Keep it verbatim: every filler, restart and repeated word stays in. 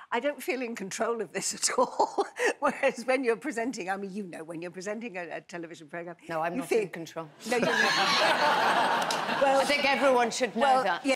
I don't feel in control of this at all. Whereas when you're presenting, I mean, you know, when you're presenting a, a television programme... No, I'm you not feel... in control. No, you're not. Well, I think everyone should know well, that. Yeah.